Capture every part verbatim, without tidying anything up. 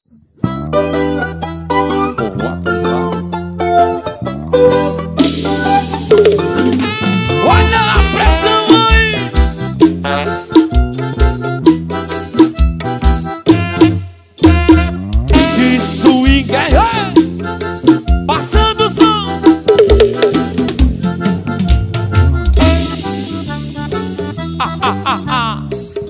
Olha a pressão aí. Que swing é passando o som. Ah, ah, ah, ah.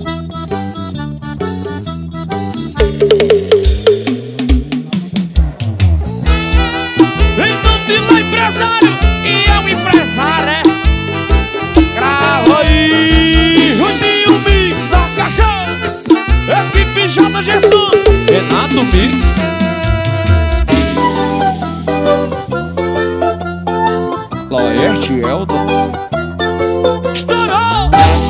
Em nome de lá empresário, e é um empresário, é? Cravo aí, Juninho Mix, a caixa, equipe J. Gesson, Renato Mix. Laerte Eldon. Estourou!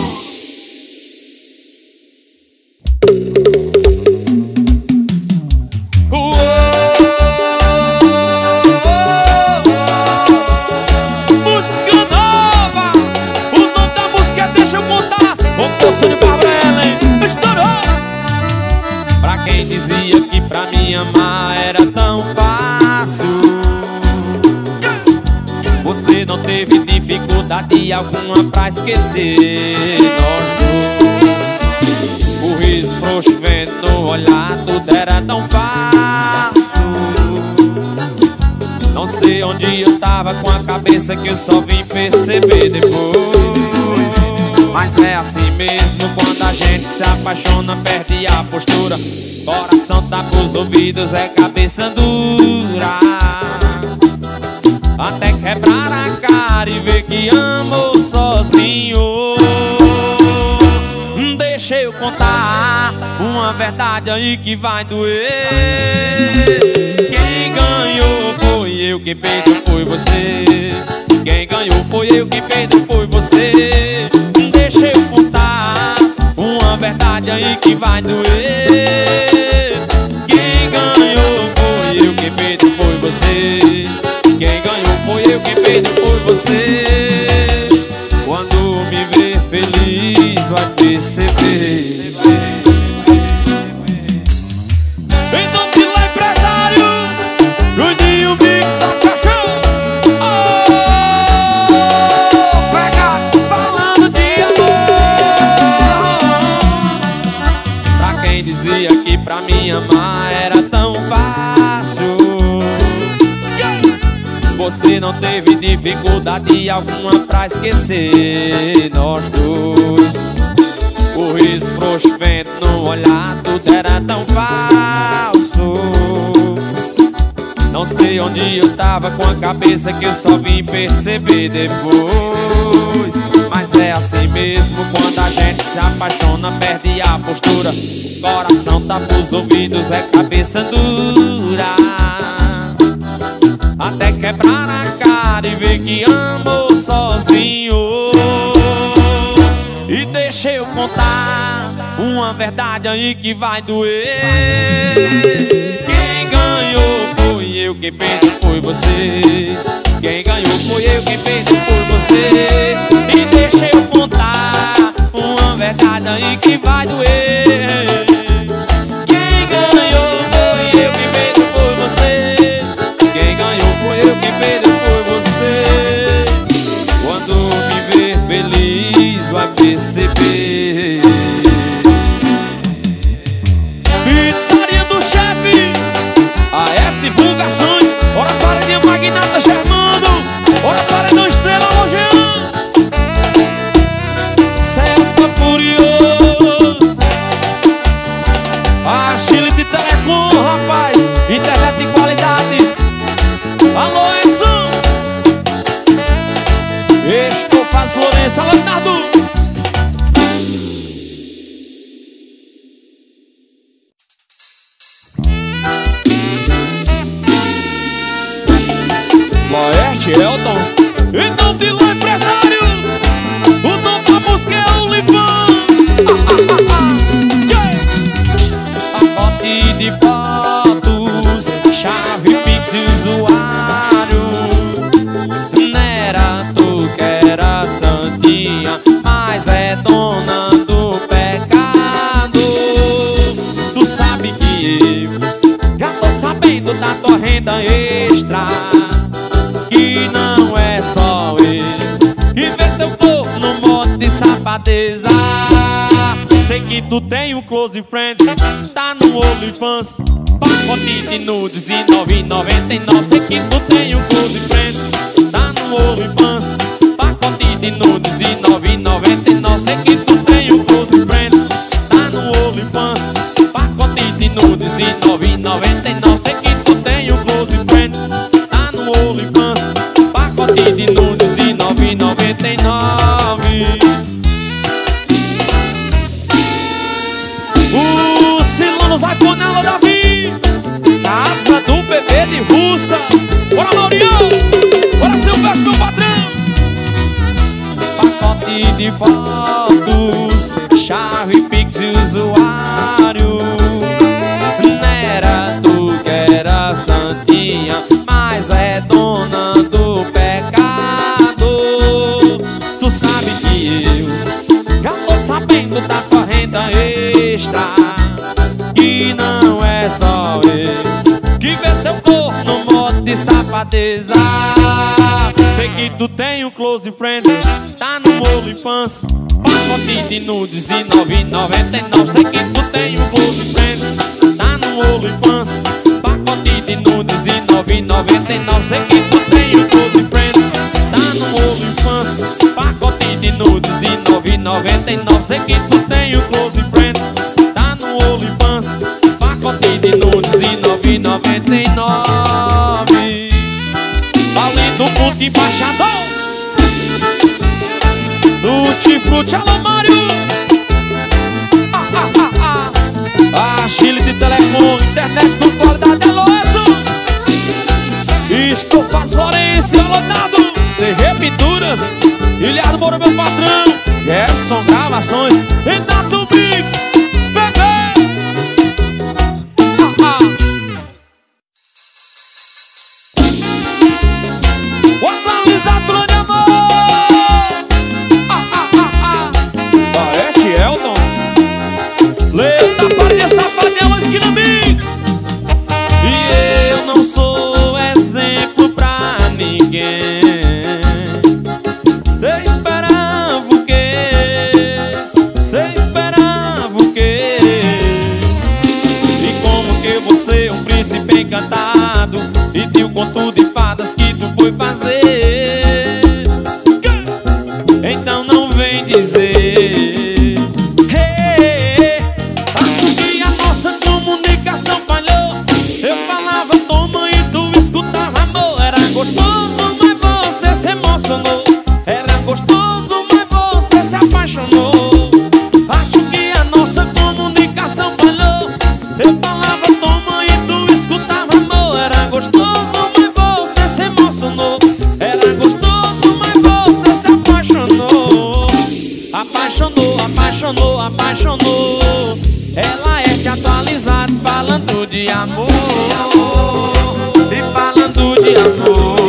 Música nova! O nome da música é Deixa Eu Contar. O Poço de Barbarella, hein? Estourou! Pra quem dizia que pra mim amar era tão fácil, você não teve dificuldade alguma pra esquecer nós dois. O riso frouxo vendo no olhar, tudo era tão fácil. Não sei onde eu tava com a cabeça que eu só vim perceber depois. Mas é assim mesmo, quando a gente se apaixona, perde a postura. Coração tá pros ouvidos, é cabeça dura. Até quebrar a cara e ver que amo sozinho. Deixa eu contar uma verdade aí que vai doer. Quem ganhou foi eu, quem perdeu foi você. Quem ganhou foi eu, quem perdeu foi você. Deixa eu contar uma verdade aí que vai doer. Quem ganhou foi eu, quem perdeu foi você. Quem ganhou foi eu, quem perdeu foi você. Quando me ver feliz vai perceber. Em nome de lá empresário, Juninho Mix, a caixão. Oh, pega, falando de amor. Pra quem dizia que pra mim amar era tão fácil, você não teve dificuldade alguma pra esquecer nós dois. O riso frouxo vento no olhar, tudo era tão falso. Não sei onde eu tava com a cabeça que eu só vim perceber depois. Mas é assim mesmo, quando a gente se apaixona, perde a postura. Coração tá pros ouvidos, é cabeça dura. Até quebrar a cara e ver que amo sozinho. E deixa eu contar uma verdade aí que vai doer. Quem ganhou foi eu, quem perdeu foi você. Quem ganhou foi eu, quem perdeu foi você. E deixa eu contar uma verdade aí que vai doer. Quem ganhou foi eu, quem perdeu foi você. Quem ganhou foi eu, quem perdeu foi você. Quando me ver feliz vai perceber. Pizzaria do Chefe, A F Divulgações, Oratória de Magnata Germano, Oratória do Estrela Lojean, Celta Furioso, Agility Telecom, rapaz, internet de qualidade. Alô, Edson, estou faz Lourenço, alô, Nardo. Laerte Eldon. Em nome de lá empresário, o nome da música é OnlyFans. Pacote de fotos, chave, pix e usuário. Não era tu que era santinha, mas é dona do pecado. Tu sabe que eu Já tô sabendo da tua renda extra, que não é só ele que vê teu corpo no modo de safadeza. Sei que tu tem um close friends, tá no OnlyFans, pacote de nudes de nove reais e noventa e nove. Sei que tu tem um close friends, tá no OnlyFans, pacote de nudes de nove reais e noventa e nove. Sei que tu tem um close friends, tá no OnlyFans, pacote de nudes de nove reais e noventa e nove. Sei que tu tem um close friends, tá no OnlyFans, pacote de nudes de nove reais e noventa e nove. O Silano Zaconela Davi, casa do bebê de Russa. Bora, Maurião, bora, Silvestre, meu patrão. Pacote de fotos, chave, pix e usuário. Não era tu que era santinha, mas é dona do pecado. Tu sabe que eu já tô sabendo da tua renda extra, que não é só ele que vê teu corpo no modo de safadeza. Sei que tu tem um close friends, tá no OnlyFans, pacote de nudes de nove reais e noventa e nove. Sei que tu tem um close friends, tá no OnlyFans, pacote de nudes de nove reais e noventa e nove. Sei que tu tem um close friends, tá no OnlyFans, pacote de nudes de nove reais e noventa e nove. Sei que tu tem um close friends, tá no OnlyFans, pacote de nudes de nove reais e noventa e nove. Valendo o ponto embaixador do Tifruti, alô Mário. Ah, ah, ah, ah. A Chile de telefone, internet com qualidade, alô Edson. Estufas Florencio, alô Nado, Terre Pinturas, Ilhado Moura, meu patrão, Gerson Gravações, Renato Mix, bebê. Ah, ah. O atualizado plano de amor. Ah, ah, ah, ah. Baete Elton, Leita Faria Safadão, Esquina Mix. E eu não sou exemplo pra ninguém. Cê esperava o quê? Cê esperava o quê? E como que você é um príncipe encantado e tem o conto de fadas que tu foi fazer? Então não vem dizer hey, acho que a nossa comunicação falhou. Eu falava toma e tu escutava amor. Era gostoso, mas você se emocionou. Era gostoso, mas você se apaixonou. Acho que a nossa comunicação falhou. Eu falava toma e tu escutava amor. Era gostoso, mas você se emocionou. Era gostoso, mas você se apaixonou. Apaixonou, apaixonou, apaixonou. Ela é que atualizada falando de amor. E falando de amor.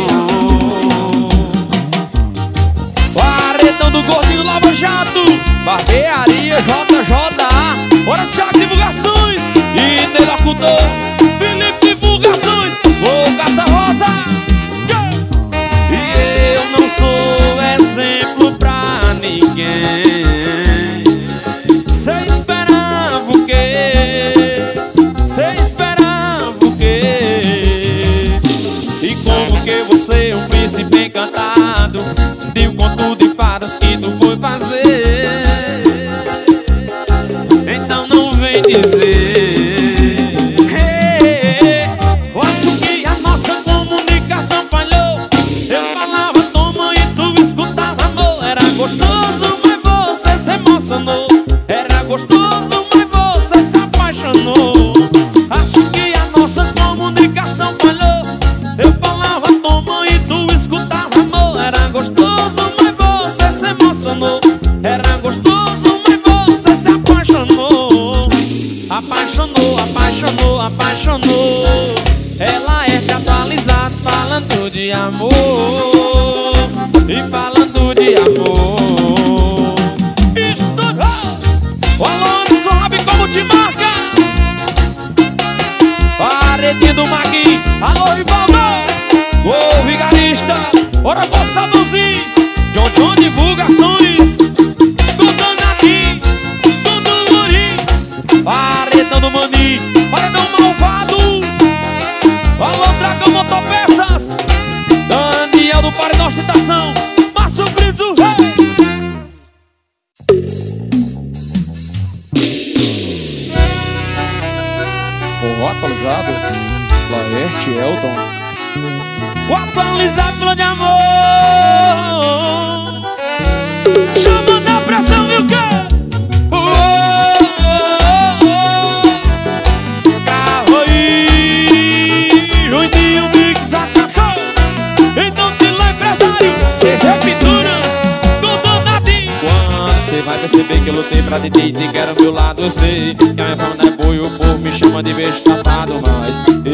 Paredão do Gordinho Lava Jato, Barbearia J J A. Bora, Thiago Divulgações e Nele Acutor, Felipe Divulgações, ô Gata Rosa. Yeah! E eu não sou exemplo pra ninguém. Cê esperava o quê? Cê esperava o quê? E como que você é um príncipe encantado de um conto de fadas que tu foi fazer? Então não vem dizer hey, eu acho que a nossa comunicação falhou. Eu falava toma e tu escutava amor. Era gostoso, mas você se emocionou. Era gostoso, mas você se apaixonou. Acho que a nossa comunicação falhou. Eu falava toma e tu escutava amor. Era gostoso, mas você se emocionou. Era gostoso, mas você se apaixonou. Apaixonou, apaixonou, apaixonou. Ela é que atualizada falando de amor. E falando de amor. Estourou! O Alonso sabe como te marca. Pare Paredinha do Magui. Alô, Rivaldo. Ô, vigarista. Bora com o sabãozinho. John John Divulgações. Contando aqui. Todo guri. Paredão do Mani. Paredão malvado. Alô, Dragão Motopeças. Daniel do Paredão Ostentação. Márcio Brito, hey! O atualizado Laerte Eldon. O atualizado pelo de amor. Chamando a pressão, viu que? Oh, oh, oh. Carro aí. Juninho Mix acabou. Então te lá, empresário. Cê repituras com Donadinho. Quando cê vai perceber que eu lutei pra de ti, te quero ao meu lado, eu sei que a minha fama não é boa e o povo me chama de beijo safado, mas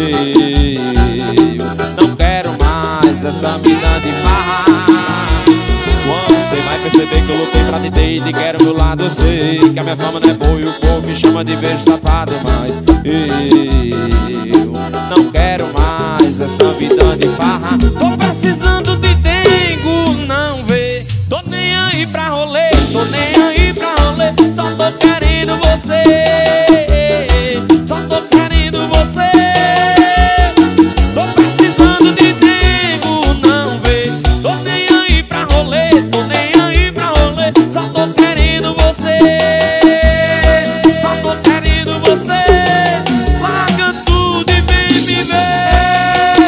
eu não quero mais essa vida de farra. Quando cê vai perceber que eu lutei pra te ter e te quero ao meu lado, eu sei que a minha fama não é boa e o povo me chama de beijo safado, mas eu não quero mais essa vida de farra. Tô precisando de dengo, não vê. Tô nem aí pra rolê, tô nem aí pra rolê. Só tô querendo você, só tô querendo você. Tô precisando de tempo, não vê. Tô nem aí pra rolê, tô nem aí pra rolê. Só tô querendo você, só tô querendo você. Larga tudo e vem me ver.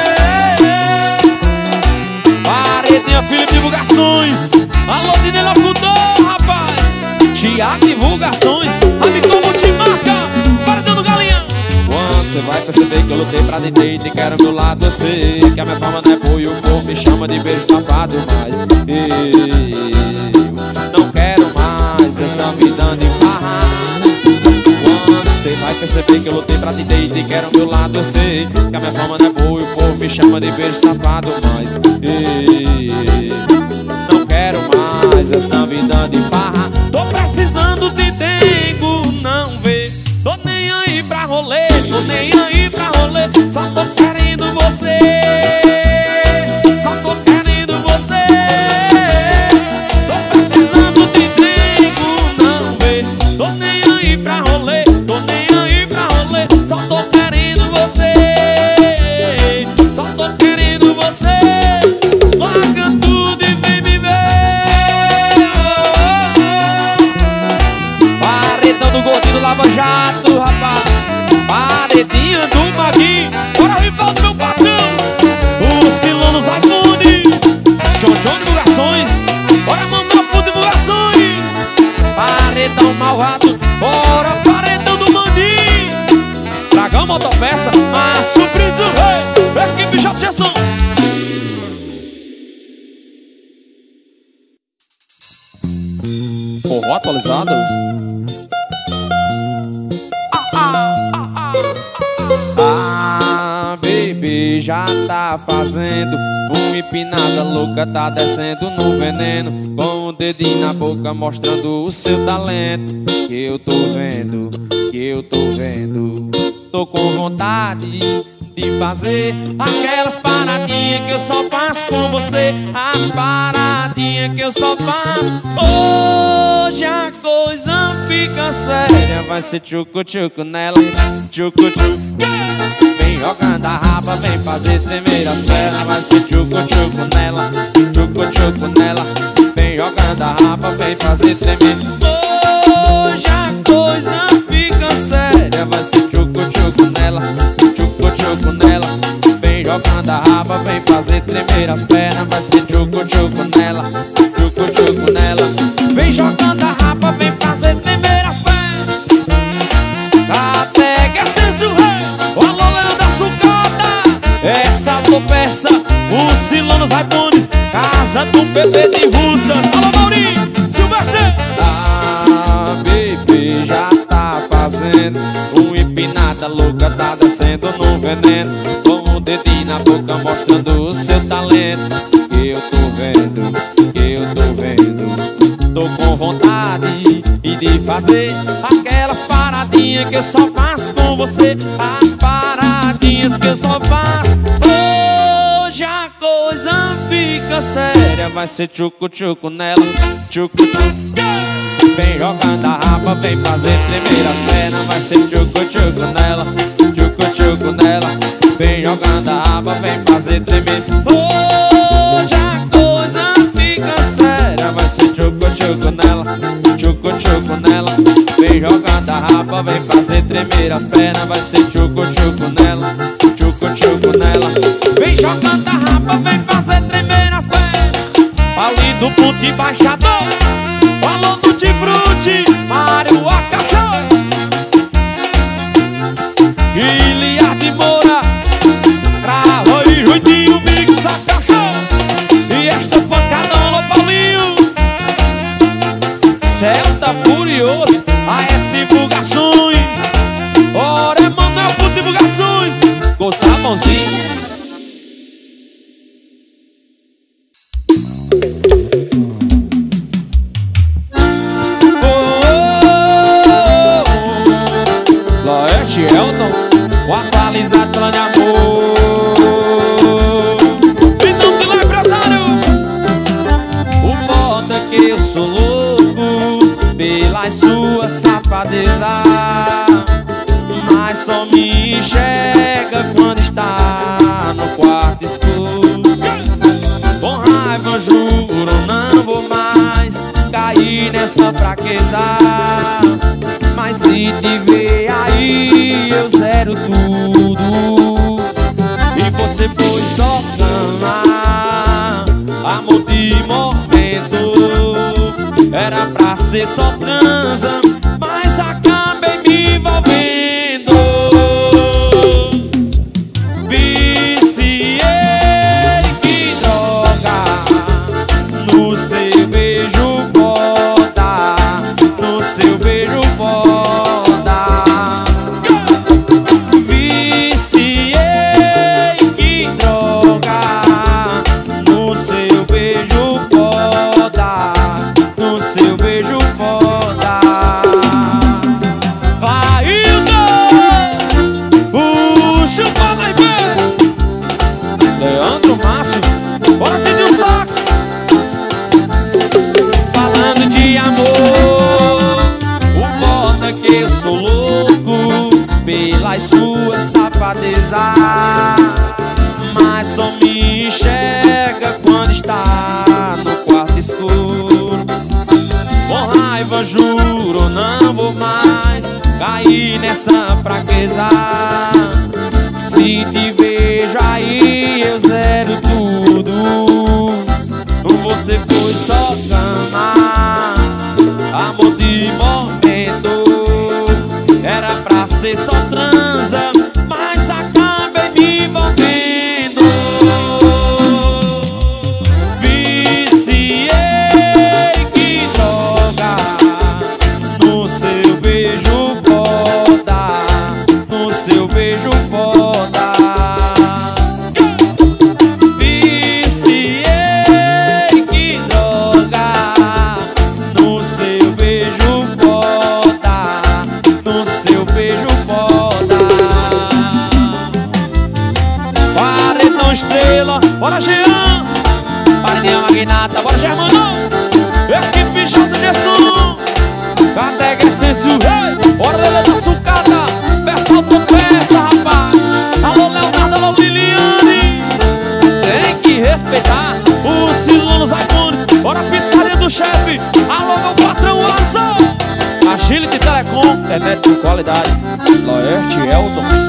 Paredinha Felipe Divulgações. Alô, Dinela Fudor, rapaz. Tiago Divulgações. Amigo Multimarca. Paredão do Galinhão. Quando cê vai perceber que eu lutei pra te ter e te quero ao meu lado, eu sei que a minha fama não é boa e o povo me chama de beijo safado, mas eu não quero mais essa vida de farra. Quando cê vai perceber que eu lutei pra te ter e te quero ao meu lado, eu sei que a minha fama não é boa e o povo me chama de beijo safado, mas eu não quero mais essa vida de farra. Tô precisando de tempo, não vê. Tô nem aí pra rolê, tô nem aí pra rolê. Só tô querendo você, só tô querendo você. Tô precisando de tempo, não vê. Tô nem aí pra rolê, tô nem aí pra rolê. Só tô querendo você, só tô querendo você. Larga tudo e vem me ver. Paredão do Gordinho do Lava Jato, rapaz. Paredinha do Magui. Bora, Rivaldo, meu patrão. O Silão nos iPhones. John John Divulgações. Bora, Mamafu Divulgações. Paredão malvado. Bora, Paredão do Mani. Dragão Motopeça. Márcio Brito, rei. Equipe J. Gerson. Forró atualizado. Ah, baby, já tá fazendo uma empinada louca, tá descendo no veneno, com o dedinho na boca mostrando o seu talento. Que eu tô vendo, que eu tô vendo. Tô com vontade de fazer aquelas paradinhas que eu só faço com você. As paradinhas que eu só faço. Hoje a coisa fica séria. Vai ser tchucu-tchucu nela, tchucu-tchucu. Vem jogando a raba, vem fazer tremer as pernas. Vai ser tchucu-tchucu nela, tchucu-tchucu nela. Vem jogando a raba, vem fazer tremer. Hoje a coisa fica séria. Vai ser tchucu-tchucu nela, tchucu-tchucu nela. Vem jogando a raba, vem fazer tremer as pernas. Vai ser tchucu-tchucu nela, tchucu-tchucu nela. Vem jogando a raba, vem fazer tremer as pernas. Até que é senso rei. O alô, Leandro da Sucata. Essa alopeça, o Silão nos iPhones. Casa do bebê de Russas. Alô, Maurinho, Silvestre. Ah, bebê, já tá fazendo uma empinada louca, tá descendo no veneno, com o dedinho na boca mostrando o seu talento. Que eu tô vendo, que eu tô vendo. Tô com vontade de fazer aquelas paradinhas que eu só faço com você. As paradinhas novinhas que eu só faço. Hoje a coisa fica séria, vai ser tchucu-tchucu nela, tchucu-tchucu. Vem jogando a raba, vem fazer tremer as pernas, vai ser tchucu-tchucu nela, tchucu-tchucu nela. Vem jogando a raba, vem fazer tremer. Hoje a coisa fica séria, vai ser tchucu-tchucu nela, tchucu-tchucu nela. Vem jogando a raba, vem fazer tremer as pernas, vai ser tchucu-tchucu nela, tchucu-tchucu nela. Vem jogando a raba, vem fazer tremer as pernas. Paulinho do Ponte Embaixador, Alô do Tifruti, Mário Acachão, Iliar de Moura, Trava e Ruidinho, Mix Acachão. E esta pancada, alô Paulinho, Celta Furioso, A S Divulgações. Ora é Manuel por Divulgações, com sabãozinho. O atualizado plano de amor. Então que lá, empresário, o foda é que eu sou louco pelas suas safadezas, mas só me enxerga quando está no quarto escuro. Com raiva juro não vou mais cair nessa fraqueza, mas se te ver aí eu zero tudo. E você foi só cama, amor de momento. Era pra ser só transa, mas acabei me envolvendo. Viciei, que droga, no seu beijo foda, no seu beijo foda. Viciei, que droga, no seu beijo foda, no seu beijo foda. Vai, puxa o pau aí, Leandro Márcio, bora pedir um sax. Falando de amor, o foda é que eu sou louco pelas suas safadezas, mas só me enxerga quando está no quarto escuro. Com raiva juro não vou mais cair nessa fraqueza. Se te vejo aí eu zero tudo. Você foi só cama, amor de momento. Era pra ser só transa, mas acabei me envolvendo. Viciei, que droga, no seu beijo foda, no seu beijo foda. Viciei, que droga, no seu beijo foda, no seu beijo foda. Paredão Estrela, bora Jean, Paredão Magnata, bora Germano, equipe J de som, Cadega Essêncio, hey, bora Lelê da Sucata, peça autopeça, rapaz. Alô Leonardo, alô Liliane, tem que respeitar os Silonos iPhones. Bora Pizzaria do Chefe, alô meu patrão Asa, Agility Telecom, internet de qualidade, Laerte Elton.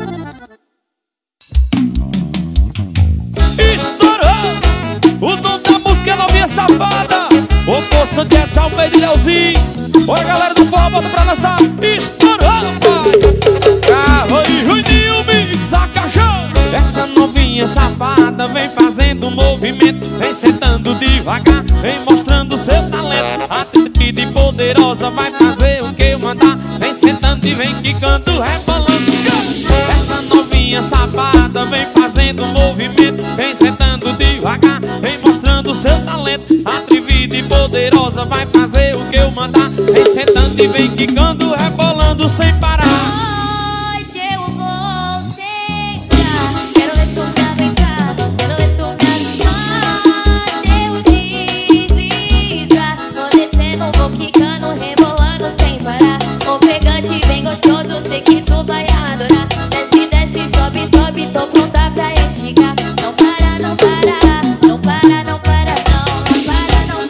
Estourou, o nome da música é Novinha Safada, o Poço Santiago, Almeida e Leozinho. Oi galera do forró, bota pra dançar. Estourou, pai, Carro e Ruidinho, Mix Acachão. Essa novinha safada vem fazendo um movimento, vem sentando devagar, vem mostrando seu talento. Atrevida e poderosa vai fazer o que eu mandar, vem sentando e vem quicando, rebolando. Essa novinha safada vem fazendo um movimento, vem sentando devagar, vem mostrando seu talento. Atrevida e poderosa vai fazer o que eu mandar, vem sentando e vem quicando, rebolando sem parar. Hoje eu vou sentar. abandonar. Desce, desce, sobe, sobe, tô pronta pra esticar. Não para, não para, não para, não para, não, não para, não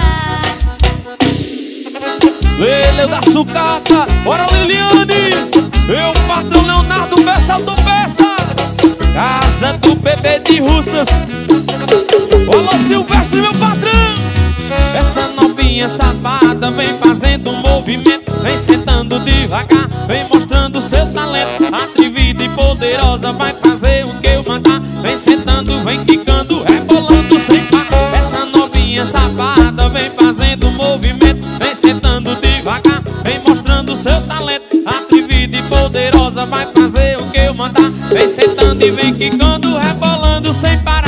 para. Leleu da sucata, bora Liliane. Eu, patrão Leonardo, peça, eu tô peça. Casa do bebê de Russas. Alô Silvestre, meu patrão. Essa novinha safada vem fazendo um movimento, vem sentando devagar, vem mostrando seu talento. Atrevida e poderosa, vai fazer o que eu mandar. Vem sentando, vem quicando, rebolando sem parar. Essa novinha safada vem fazendo um movimento, vem sentando devagar, vem mostrando seu talento. Atrevida e poderosa, vai fazer o que eu mandar. Vem sentando e vem quicando, rebolando sem parar.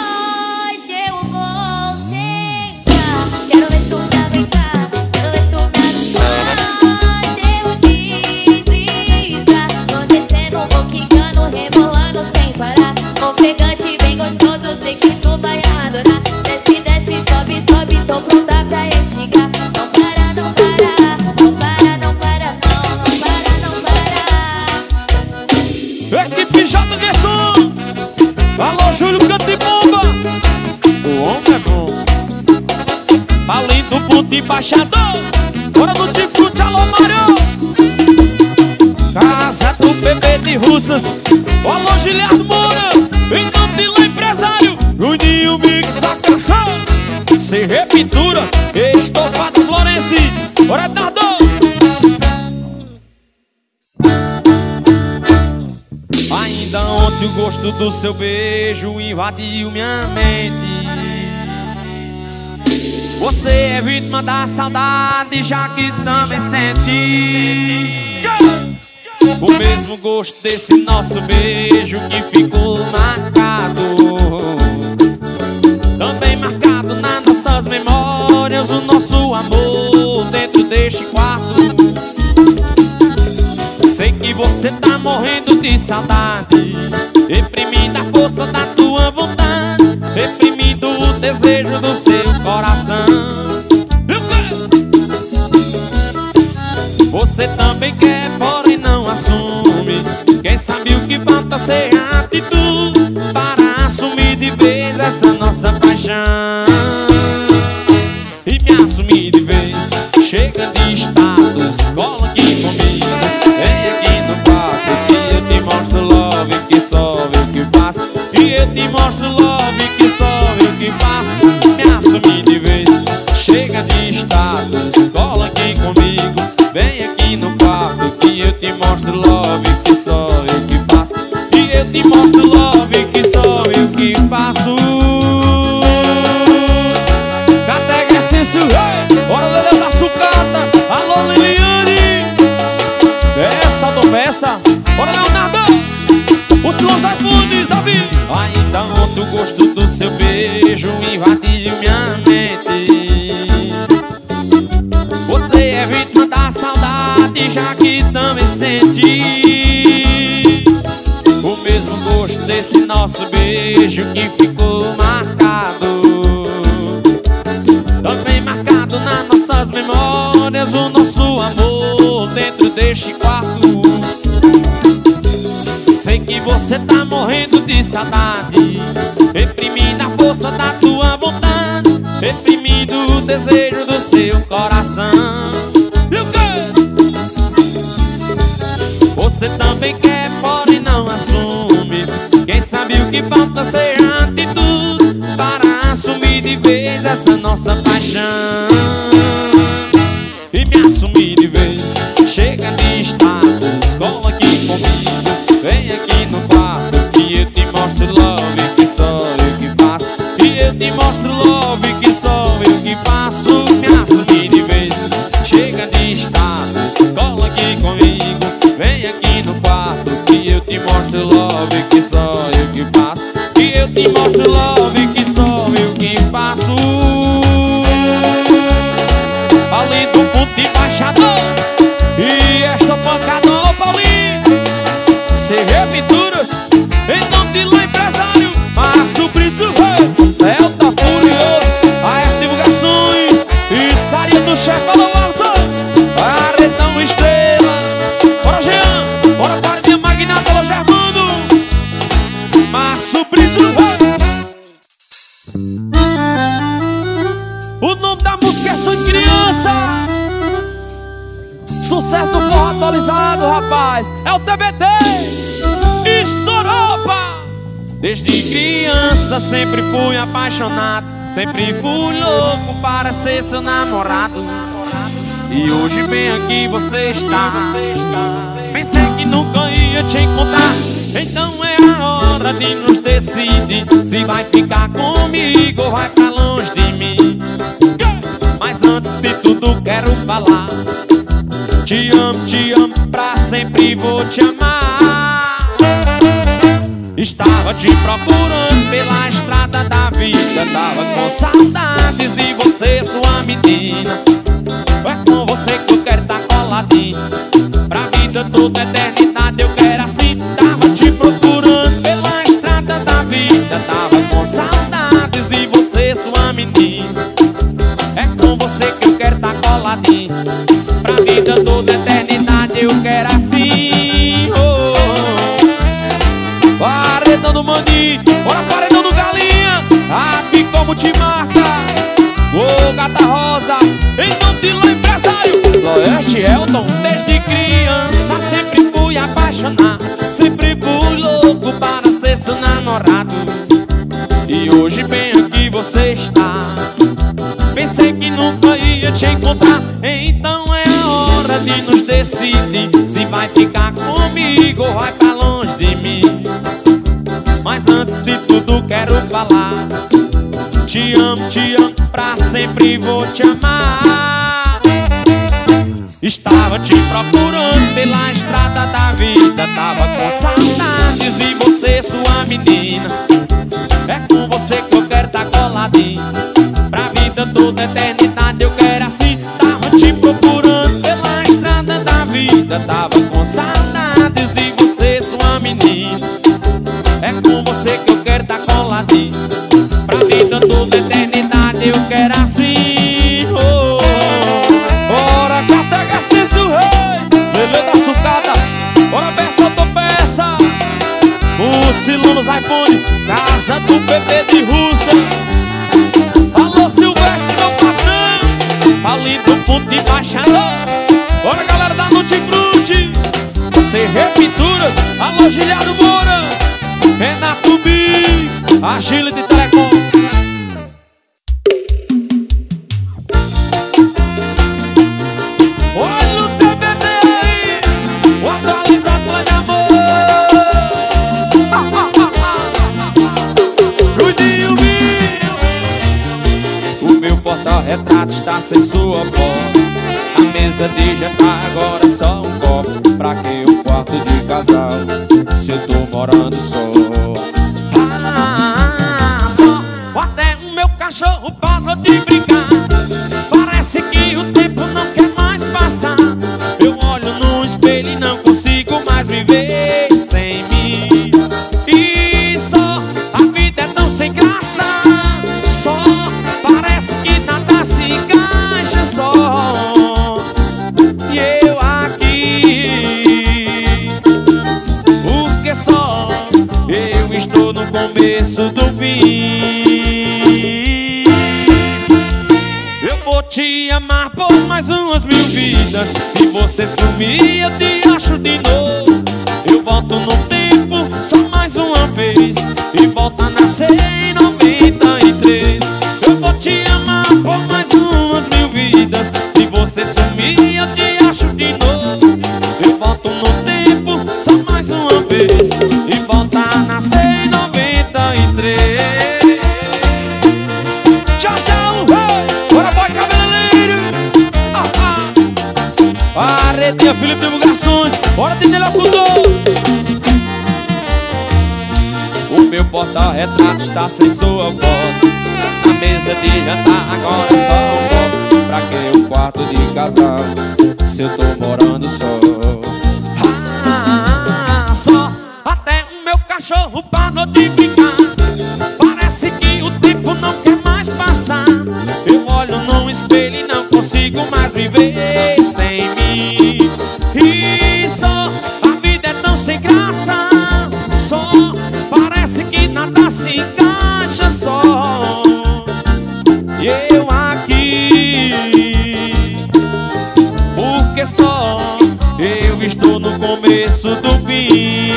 Ofegante, bem gostoso, sei que tu vai adorar. Desce, desce, sobe, sobe, tô pronta pra esticar. Não para, não para, não para, não para, não, não para, não para. Equipe J G Som. Alô Júlio, canta e bomba. O homem é bom. Além do puto embaixador, bora do Tifrute, alô Mário. Casa do bebê de Russas. Alô Giliardo Moura. Em nome de lá empresário, Juninho Mix, a cachorro. Sem repintura, estofado Florenci. Bora Nardo. Ainda ontem o gosto do seu beijo invadiu minha mente. Você é vítima da saudade, já que também senti o mesmo gosto desse nosso beijo que ficou marcado, também marcado nas nossas memórias, o nosso amor dentro deste quarto. Sei que você tá morrendo de saudade, reprimindo a força da tua vontade, reprimindo o desejo do seu coração. Você também quer, porém não assume. Quem sabe o que falta ser atitude para assumir de vez essa nossa paixão. E me assumir de vez. Chega de status, cola aqui comigo. Vem aqui no quarto que eu te mostro love, que só eu que faço. E eu te mostro love, que só eu que faço. Me assumir de vez. Chega de status, cola aqui comigo. Vem aqui no quarto que eu te mostro love, que só eu que faço. E eu te mostro love, que só eu que faço. Catega Essêncio, hey! Bora Leleu da sucata. Alô Liliane. Peça do peça. Bora Leonardo. O Silão Zé Fundes, Davi. Ainda ontem o gosto do seu beijo invadiu minha mente. Você é vítima da saudade, já que também senti o mesmo gosto desse nosso beijo que ficou marcado, também marcado nas nossas memórias, o nosso amor dentro deste quarto. Sei que você tá morrendo de saudade, reprimindo a força da tua vontade, reprimindo o desejo do seu coração. E o quê? Você também quer, porém não assume. Quem sabe o que falta ser atitude para assumir de vez essa nossa paixão. E me assumir de vez. Chega de status, cola aqui comigo. Vem aqui no quarto que eu te mostro love, que só eu que faço. E eu te mostro love, que só eu que faço. Me assumir de vez. Chega de status, cola aqui comigo. Vem aqui no quarto que eu te mostro love, que só eu que faço. E eu te mostro love, que só eu que faço. Ali do ponto embaixador e esta pancada, ô Paulinho. Sem repinturas, em nome de lá empresário, Márcio Brito, Celta Furioso, a R Divulgações, Pizzaria do Chefe, alô Alonso, Paredão Estrela. Bora Jean, bora Paredinha Magno. Estourou, pá! Desde criança sempre fui apaixonado, sempre fui louco para ser seu namorado. E hoje bem aqui você está. Pensei que nunca ia te encontrar. Então é a hora de nos decidir se vai ficar comigo ou vai pra longe de mim. Mas antes de tudo quero falar: te amo, te amo, pra sempre vou te amar. Estava te procurando pela estrada da vida, tava com saudades de você, sua menina. É com você que eu quero estar coladinho, pra vida toda, eternidade eu quero assim. Tava te procurando pela estrada da vida, tava com saudades de você, sua menina. É com você que eu quero estar coladinho, pra vida toda, eternidade eu quero assim. Oh, oh. Paredão do Mani, bora paredão do Galinha, aqui como te marca. Ô, oh, gata rosa, em nome de lá empresário Laerte Elton. Desde criança sempre fui apaixonado, sempre fui louco para ser seu namorado. E hoje bem aqui você está. Pensei que nunca ia te encontrar. Então é a hora de nos decidir se vai ficar comigo ou vai pra longe de mim. Mas antes de tudo quero falar: te amo, te amo, pra sempre vou te amar. Estava te procurando pela estrada da vida, tava com saudades de você, sua menina. É com você que eu quero estar coladinho, pra vida toda, eternidade eu quero assim. Tava te procurando pela estrada da vida, tava com saudades de você, sua menina. É com você que eu quero estar coladinho, pra vida toda, eternidade eu quero assim. Oh, bora catega Cício Rei, Lelê da Sucata, bora peça, tô peça. O Silão nos iPhone, casa do P P de Russa. Alô Silvestre, meu patrão, Paulinho do Ponto de Baixador. Bora galera da Noite Frute, C Repinturas, alô Giliado Moura, Renato Bix, Agility Telecom. Olha o T B T aí, o atualizador de amor. Rudinho Mil. O meu porta-retrato está sem sua foto, a mesa de jantar agora só um copo. Pra que o quarto de casal se eu tô morando só? Ah, só até o meu cachorro parou de brincar. Parece que o tempo não quer mais passar. Eu olho no espelho e não consigo mais me ver sem mim. E só a vida é tão sem graça. Só parece que nada se encaixa só. E eu aqui, porque só eu estou no começo do fim. Eu vou te amar por mais umas mil vidas. Se você sumir eu te acho de novo. Eu volto no tempo só mais uma vez e volto a nascer em noventa e três. Eu vou te amar por mais umas mil vidas. Se você sumir eu te acho de novo. Eu volto no tempo só mais uma vez e volto a nascer em noventa e três. Tchau, tchau, hey! Bora, boy, cabeleireiro. Ah, ah. Aretinha, Felipe Divulgações. Bora, D J Locutor. O meu porta-retrato está sem sua foto, a mesa de jantar agora é só um copo. Pra que o quarto de casal se eu tô morando só? Ah, só até o meu cachorro parou de brincar. Parece que o tempo não quer mais passar. Eu olho no espelho e não consigo mais me ver sem mim. E só a vida é tão sem graça. Só parece que nada se encaixa só. E eu aqui, porque só eu estou no começo do fim.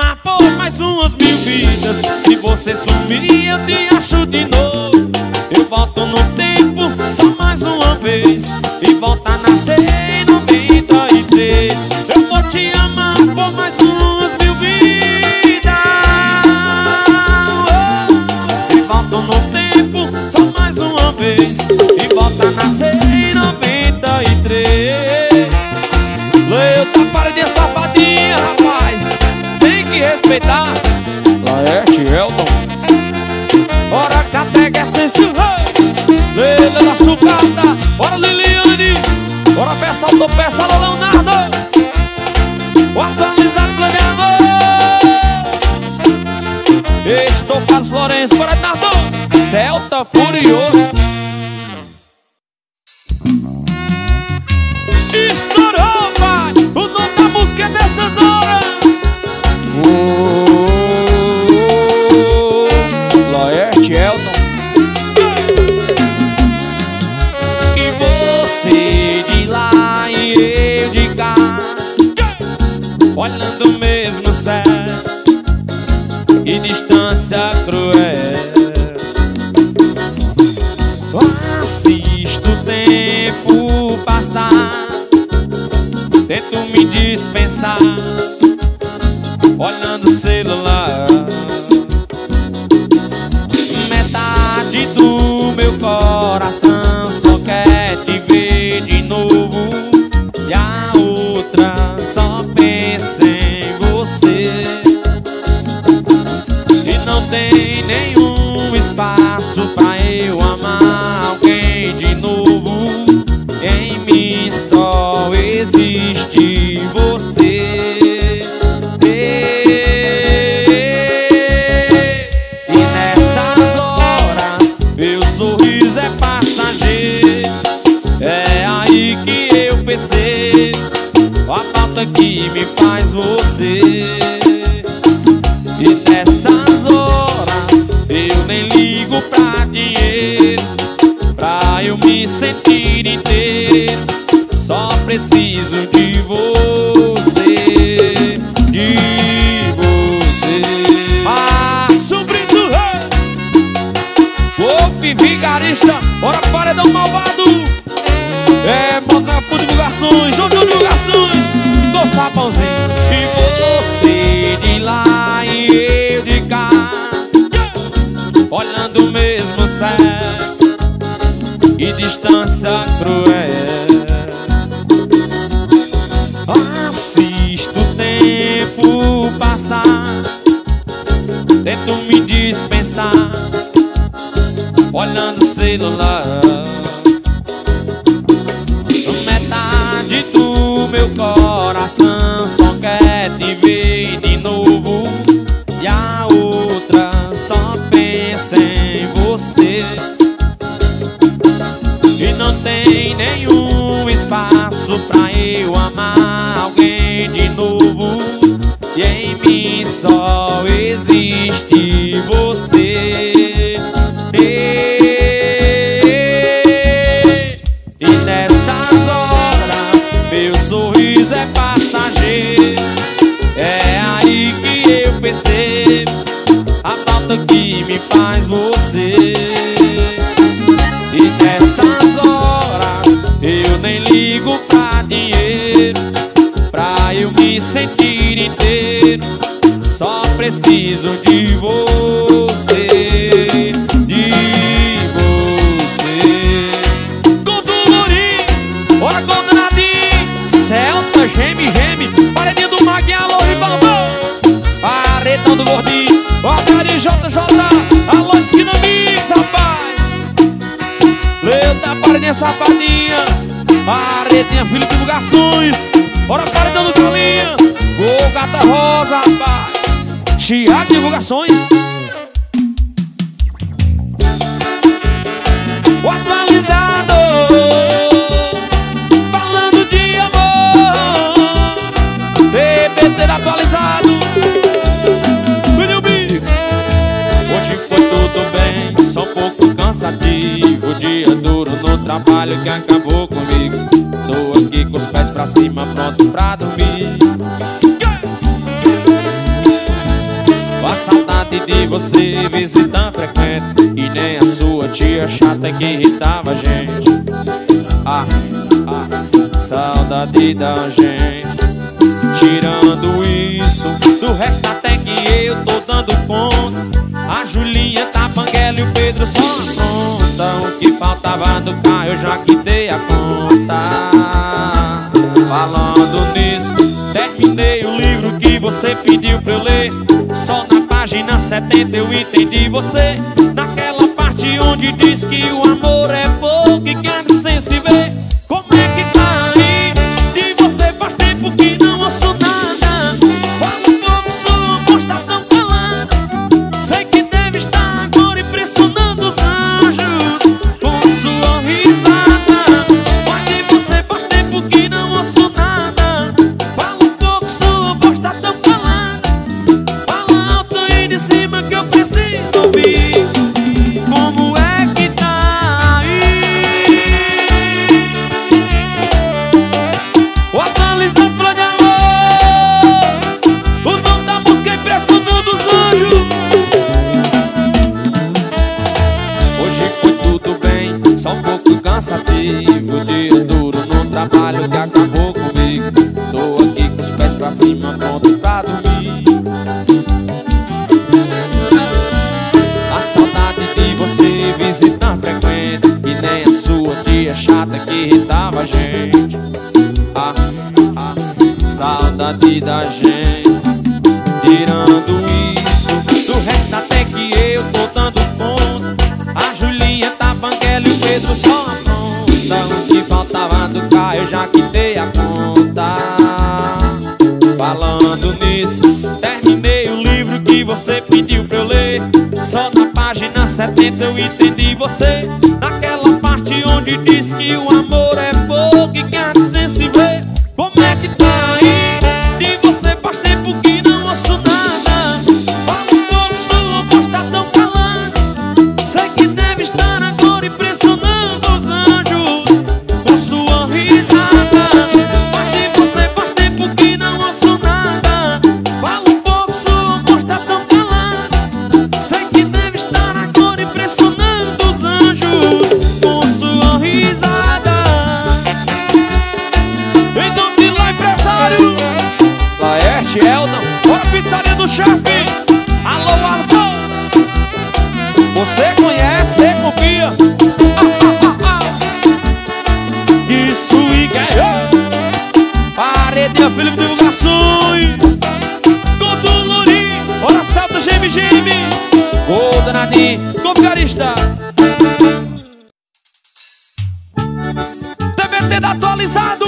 amar por mais umas mil vidas. Se você sumir eu te acho de novo. Eu volto no tempo só mais uma vez e volto a nascer em noventa e três. Eu vou te amar por mais umas mil vidas. Oh, e volto no tempo só mais uma vez e volto a nascer em noventa e três. Leu taparadinha safadinha, rapaz, tem que respeitar. Laerte, Elton. Ora Catega Essência, Leila da Sucata. Ora Liliane, ora peça autopeça, alô Leonardo. O atualizado Cleber. Estou Carlos Florencio, para Leonardo. Celta Furioso. Estourou, pai, o nome da música é Nessas Horas. Oh, Laerte, Elton. E você de lá e eu de cá, olhando o mesmo céu, que distância cruel. Assisto o tempo passar, tento me dispensar, olhando o celular. Metade do meu coração só quer te ver de novo, e a outra só pensa em você. E não tem nenhum espaço pra eu amar alguém de novo. Em mim só existe você. E nessas horas meu sorriso é passageiro. É aí que eu percebo a falta que me faz você. E nessas horas eu nem ligo pra dinheiro, pra eu me sentir inteiro. Só preciso de você, de você. Ah, sobrinho do rei, Wolf Vigarista, ora paredão malvado. É, Botafogo Divulgações, João Divulgações, do Sapãozinho. E você de lá e eu de cá, olhando o mesmo céu, que distância cruel. Assisto o tempo passar, tento me dispensar, olhando o celular. Metade do meu coração só quer te ver de novo, e a outra só pensa em você. E não tem nenhum espaço pra eu amar alguém de novo, e em mim só existe você. E nessas horas meu sorriso é passageiro. É aí que eu percebo a falta que me faz você. E nessas horas eu nem ligo pra dinheiro, pra eu me sentir inteiro. Só preciso de você, de você. Gondolorim, ora Gondonadinho, Celta, geme, geme, paredinha do Maguinha, alô, Ribambão. Aretão do Gordinho, ó, Cari J J, alô, Esquina Mix, rapaz. Leu da paredinha safadinha, Aretinha, filho de Divulgações, ora paredão do Galinha, ô, Gata Rosa, rapaz. Tiago Divulgações, o atualizado, falando de amor, T B T atualizado, William Mix. Hoje foi tudo bem, só um pouco cansativo, dia duro no trabalho que acabou comigo. Tô aqui com os pés pra cima, pronto pra dormir. de você, visita frequente, e nem a sua tia chata que irritava a gente. Ah, ah, saudade da gente. Tirando isso, do resto até que eu tô dando conta. A Julinha tá banguela e o Pedro só apronta. O que faltava no carro eu já quitei a conta. Falando nisso, terminei o livro que você pediu pra eu ler. Só na página setenta eu entendi você. Naquela parte onde diz que o amor é pouco e que a sem se ver. Como é que tá aí? De você faz tempo que não ouço nada. Fala um pouco, sua voz tá tão calada. Sei que deve estar agora impressionando os anjos com sua risada. Mas de você faz tempo que não ouço nada. Fala um pouco, sua voz tá tão calada. Fala alto aí de cima que eu preciso ouvir. Como é que tá aí? O atualizar plano de amor. O nome da música é impressionando os anjos. Hoje foi tudo bem, só um pouco cansativo. Dia duro no trabalho que acabou comigo. Tô aqui com os pés pra cima, pronto pra dormir. A saudade de você, visita frequente, e nem a sua tia chata que irritava a gente. Ah, ah, saudade da gente. Tirando isso, do resto até que eu tô dando conta. A Julinha tá banguela e o Pedro só apronta. O que faltava do carro eu já quitei a conta. Falando nisso, terminei o livro que você pediu pra eu ler. Só na página setenta eu entendi você. Naquela parte onde diz que o amor é pouco e que a sem se ver. Como é que tá aí? De você faz tempo que não ouço nada. Fala um pouco, sua voz tá tão calada. Sei que deve estar agora impressionando os anjos com sua risada. Mas de você faz tempo que não ouço nada. Fala um pouco, sua voz tá tão calada. Sei que deve estar agora impressionando os anjos com sua risada. Em nome de lá, empresário Laerte Elton. bora, pizzaria do chefe. Alô, Alisson. Você conhece, você confia. Ah, ah, ah, ah. Isso e que Paredinha, Felipe Divulgações. Conto Lourinho. Hora Celta, Geme, Geme. Ô, danadinho, confiarista. T B T da atualizado.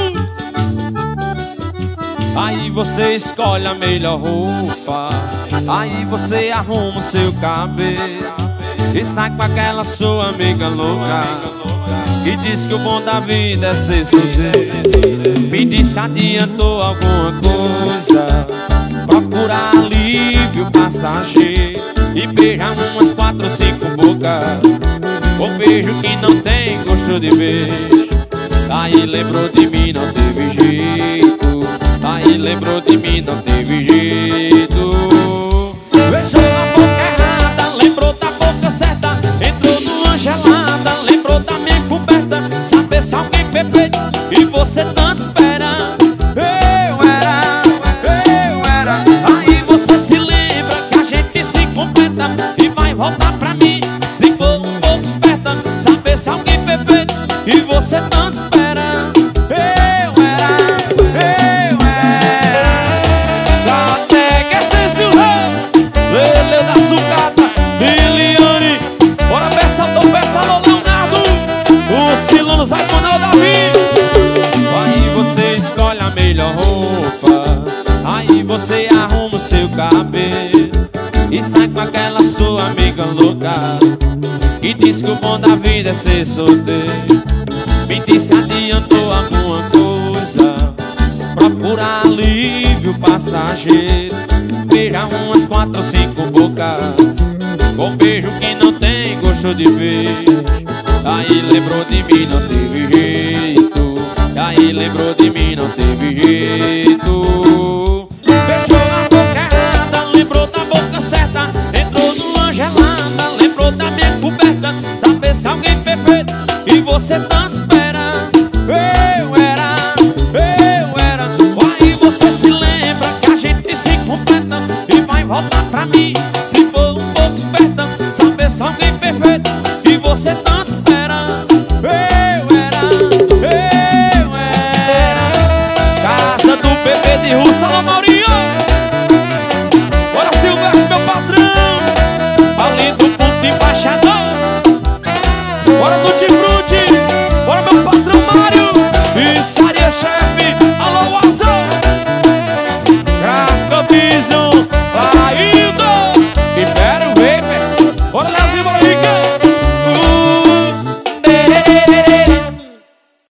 Aí você escolhe a melhor roupa. Aí você arruma o seu cabelo e sai com aquela sua amiga louca que diz que o bom da vida é ser solteiro. Me disse adiantou alguma coisa, procurar alívio passageiro e beijar umas quatro ou cinco bocas. O beijo que não tem gosto de beijo. Aí lembrou de mim, não teve jeito. Aí lembrou de mim, não teve jeito. Beijou a boca errada, lembrou da boca certa. Entrou numa gelada, lembrou da minha coberta. Saber se alguém perfeito e você tanto espera. Eu era, eu era. Aí você se lembra que a gente se completa e vai voltar pra mim se for um pouco esperta. Saber se alguém perfeito e você tanto espera. Eu era, eu era. Até que esse o rei Lele da sucata, Liliane. Bora peça, tô peça, alô Leonardo. O Silano, Zaifona, o Davi. Aí você escolhe a melhor roupa. Aí você arruma o seu cabelo e sai com aquela sua amiga louca que diz que o bom da vida é ser solteiro. Me disse adiantou alguma coisa, procurar alívio passageiro. Beija umas quatro ou cinco bocas, com beijo que não tem gosto de beijo. Aí lembrou de mim, não teve jeito. Aí lembrou de mim, não teve jeito. Beijou a boca errada, lembrou da boca certa. Entrou Salão Maurício.